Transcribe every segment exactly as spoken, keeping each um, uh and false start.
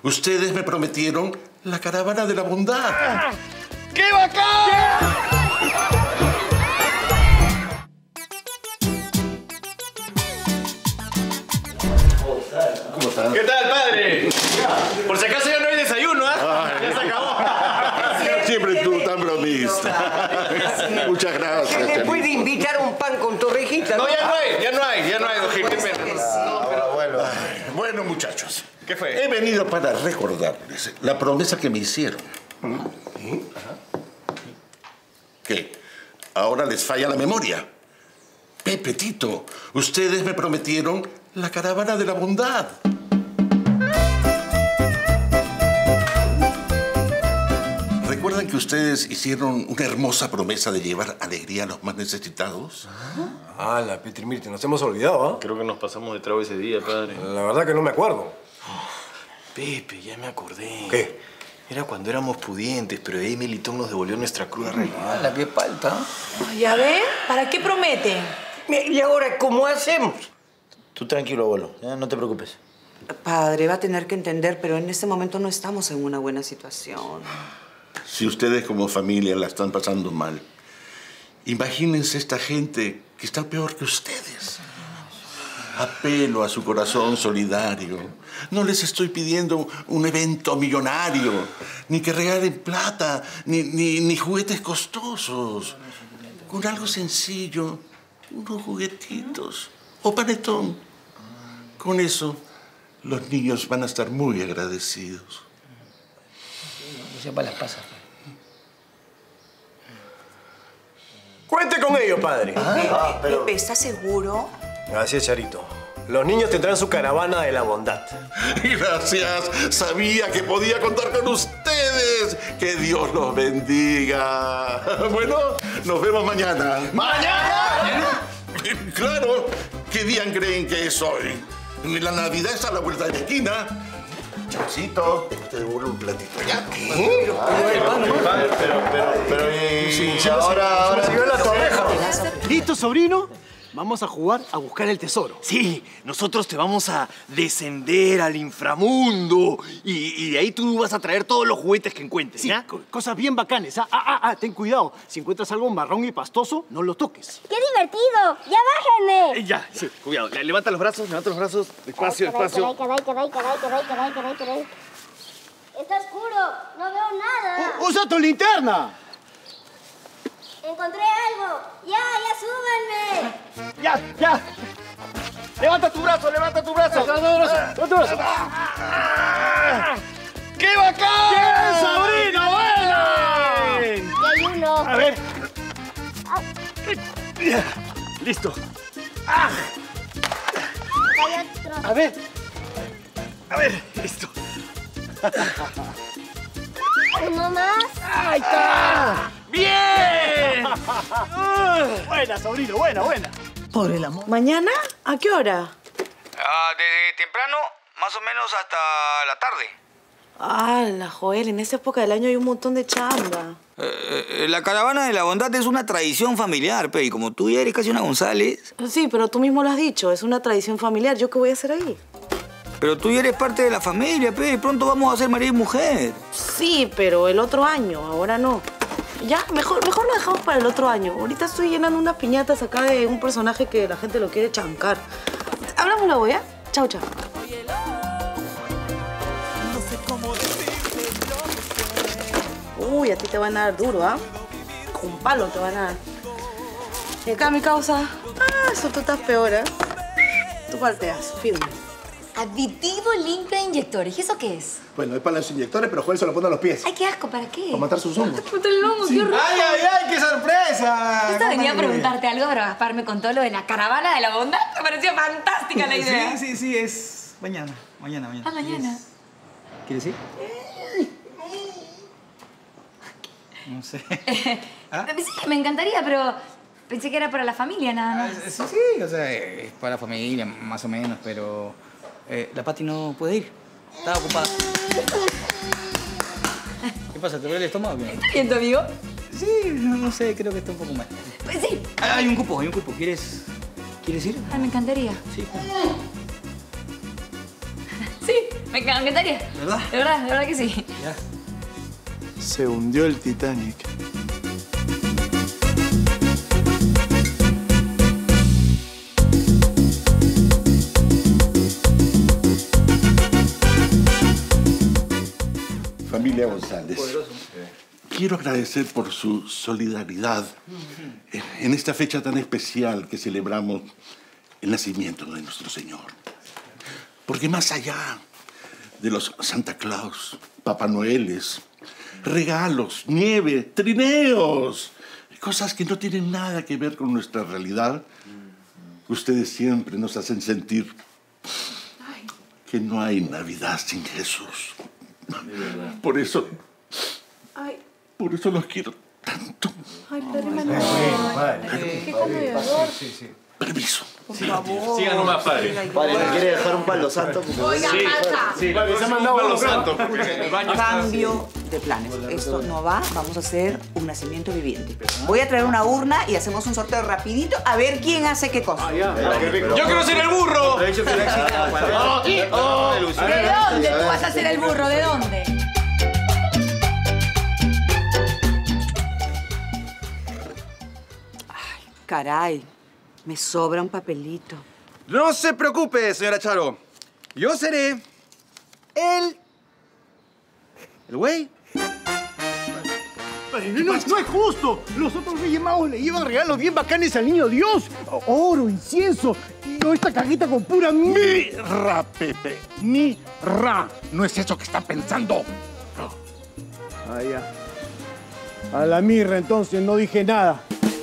Ustedes me prometieron la caravana de la bondad. ¡Qué bacán! ¿Cómo estás? ¿Qué tal, padre? Por si acaso ya no hay desayuno, ¿ah? ¿eh? Ya se acabó. Siempre tú tan bromista. Muchas gracias. ¿Me puede invitar un pan con torrejita? No, ya no hay, ya no hay, ya no hay, don Gil, qué pena. No, pero bueno. Bueno, muchachos. ¿Qué fue? He venido para recordarles la promesa que me hicieron. ¿Qué? Ahora les falla la memoria. Pepe, Tito, ustedes me prometieron la caravana de la bondad. ¿Recuerdan que ustedes hicieron una hermosa promesa de llevar alegría a los más necesitados? Ah, la Petri, mire, nos hemos olvidado, ¿ah? Creo que nos pasamos de trago ese día, padre. La verdad que no me acuerdo. Pepe, ya me acordé. ¿Qué? Era cuando éramos pudientes, pero ahí Melitón nos devolvió nuestra cruda realidad. La que falta. Ya ven, ¿para qué prometen? ¿Y ahora cómo hacemos? Tú tranquilo, abuelo. Ya, no te preocupes. Padre, va a tener que entender, pero en este momento no estamos en una buena situación. Si ustedes como familia la están pasando mal, imagínense esta gente que está peor que ustedes. Apelo a su corazón solidario. No les estoy pidiendo un evento millonario, ni que regalen plata, ni, ni, ni juguetes costosos. Con algo sencillo, unos juguetitos o panetón. Con eso, los niños van a estar muy agradecidos. Que sepa las pasas. Cuente con ello, padre. Ah, pero... Pepe, ¿estás seguro? Así es, Charito. Los niños tendrán su caravana de la bondad. Gracias. Sabía que podía contar con ustedes. Que Dios los bendiga. Bueno, nos vemos mañana. ¿Mañana? Claro. ¿Qué día creen que es hoy? La Navidad está a la vuelta de la esquina. Chocito, te devuelvo un platito. ¿Ya? Padre, pero, pero, pero, y... Sí, sí, ahora, ahora... ¡Siguió la torreja! ¿Listo, sobrino? Vamos a jugar a buscar el tesoro. Sí, nosotros te vamos a descender al inframundo y, y de ahí tú vas a traer todos los juguetes que encuentres, Sí, ¿ya? co- cosas bien bacanes. Ah, ah, ah, ah, ten cuidado. Si encuentras algo marrón y pastoso, no lo toques. ¡Qué divertido! ¡Ya bájenme! Eh, Ya, sí, cuidado. Le- Levanta los brazos, levanta los brazos. Despacio, Caray, despacio. caray, caray, caray, caray, caray, caray, caray. Está oscuro, no veo nada. U- ¡Usa tu linterna! Encontré algo. ¡Ya, ya, súbanme! ¡Ya, ya! ¡Levanta tu brazo, levanta tu brazo! ¡Levanta tu brazo! ¡Qué bacán! ¡Bien, sobrino! ¡Bueno! Y hay uno. A ver. Ya, listo. Hay otro. A ver. A ver, listo. Uno más. ¡Ahí está! ¡Bien! Buena, sobrino, buena, buena. Por el amor. ¿Mañana? ¿A qué hora? Ah, desde temprano, más o menos hasta la tarde. Ah, la Joel, en esta época del año hay un montón de chamba. Eh, eh, la caravana de la bondad es una tradición familiar, pe, y como tú ya eres casi una González, Sí, pero tú mismo lo has dicho, es una tradición familiar. ¿Yo qué voy a hacer ahí? pero tú ya eres parte de la familia, pe, y pronto vamos a ser marido y mujer. Sí, pero el otro año, ahora no. Ya, mejor, mejor lo dejamos para el otro año. Ahorita estoy llenando unas piñatas acá de un personaje que la gente lo quiere chancar. Hablamos luego, ¿ya? Chau, chau. Uy, a ti te van a dar duro, ¿ah? Con palo te van a dar. Y acá mi causa. Ah, eso tú estás peor, ¿eh? Tú palteas, firme. Aditivo limpia inyectores. ¿Y eso qué es? Bueno, es para los inyectores, pero Joel se lo pone a los pies. Ay, qué asco. ¿Para qué? Para matar sus hongos. Puta el lomo, qué horror. ¡Ay, ay, ay! ¡Qué sorpresa! Justo venía a preguntarte algo, pero Gaspar con todo lo de la caravana de la bondad. Me pareció fantástica la idea. Sí, sí, sí, es mañana. Mañana, mañana. Ah, mañana. ¿Quieres ir? No sé. ¿Ah? Sí, me encantaría, pero pensé que era para la familia nada más. Sí, sí, o sea, es para la familia, más o menos, pero eh, la Pati no puede ir. Está ocupada. ¿Qué pasa? ¿Te duele el estómago? ¿Está bien tu amigo? Sí, no, no sé, creo que está un poco mal. Pues sí. Ah, hay un cupo, hay un cupo. ¿Quieres, ¿quieres ir? Ah, me encantaría. Sí. Sí, Me encantaría. ¿De verdad? De verdad, de verdad que sí. Ya. Se hundió el Titanic. Familia González, quiero agradecer por su solidaridad en esta fecha tan especial que celebramos el nacimiento de nuestro Señor. Porque más allá de los Santa Claus, Papá Noeles, regalos, nieve, trineos, cosas que no tienen nada que ver con nuestra realidad, ustedes siempre nos hacen sentir que no hay Navidad sin Jesús. Por eso, Ay, por eso los quiero tanto. ay, Padre Manuel. Qué conmovedor. Sí, sí. Permiso. Por favor. Siga nomás, padre. Padre, ¿me quiere dejar un palo santo? Oiga, falta. Sí, padre, se ha mandado palo santo. El baño está Cambio de planes. Esto no va. Vamos a hacer un nacimiento viviente. Voy a traer una urna y hacemos un sorteo rapidito a ver quién hace qué cosa. ¡Yo quiero ser el burro! ¿De dónde tú vas a ser el burro? ¿De dónde? Caray, me sobra un papelito. No se preocupe, señora Charo. Yo seré el... ¿El güey? No, no, no es justo. Los otros Reyes Magos le llevan regalos bien bacanes al niño Dios. Oro, incienso. Y yo esta cajita con pura Mirra, Pepe. Mirra. No es eso que están pensando. Ah, ya. A la mirra, entonces, no dije nada.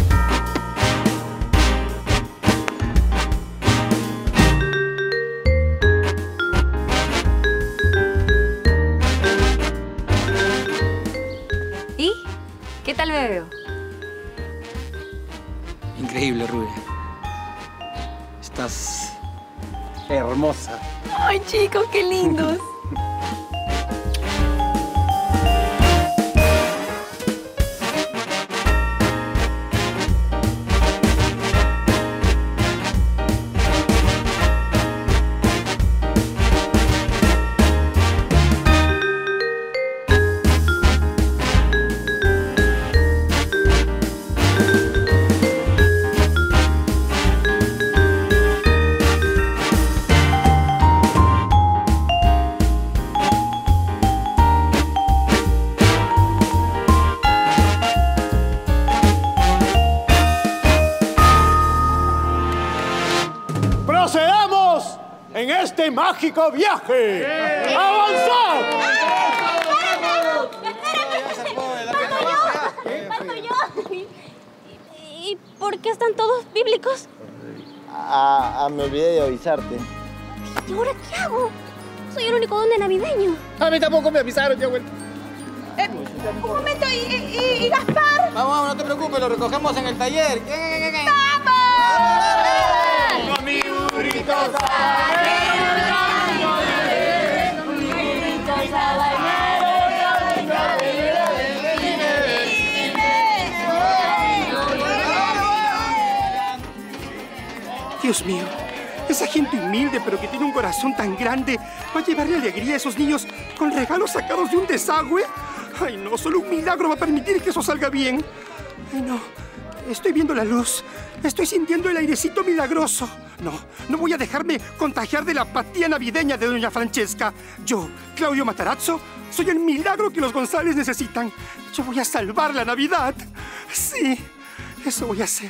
¿Y? ¿Qué tal me veo? Increíble, Rubia. Estás Hermosa. Ay, chicos, qué lindos. ¡Procedamos en este mágico viaje! ¡Avanzad! ¡Parto yo! ¿Y por qué están todos bíblicos? Ah, ah, me olvidé de avisarte. ¿Y ahora qué hago? Soy el único don de navideño. A mí tampoco me avisaron, ya, güey. Eh, un momento, ¿y, y, y Gaspar? Vamos, vamos, no te preocupes, lo recogemos en el taller. ¡Vamos! Mi burrito Dios mío, esa gente humilde pero que tiene un corazón tan grande va a llevarle alegría a esos niños con regalos sacados de un desagüe. Ay, no, solo un milagro va a permitir que eso salga bien. Ay, no, estoy viendo la luz. Estoy sintiendo el airecito milagroso. No, no voy a dejarme contagiar de la apatía navideña de doña Francesca. Yo, Claudio Matarazzo, soy el milagro que los González necesitan. Yo voy a salvar la Navidad. Sí, eso voy a hacer.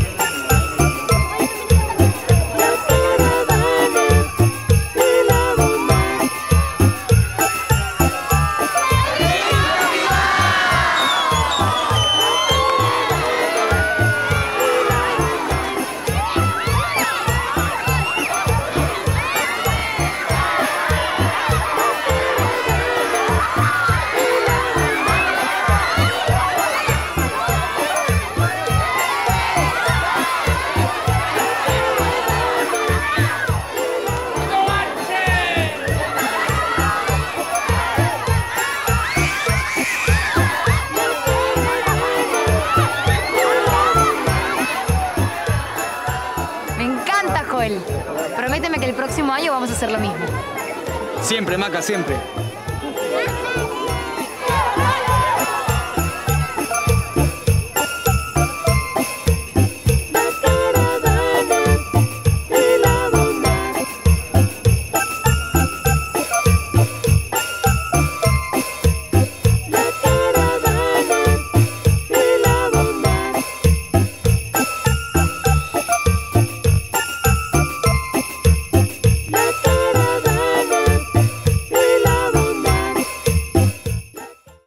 La caravana, próximo año vamos a hacer lo mismo. Siempre, Maca, siempre.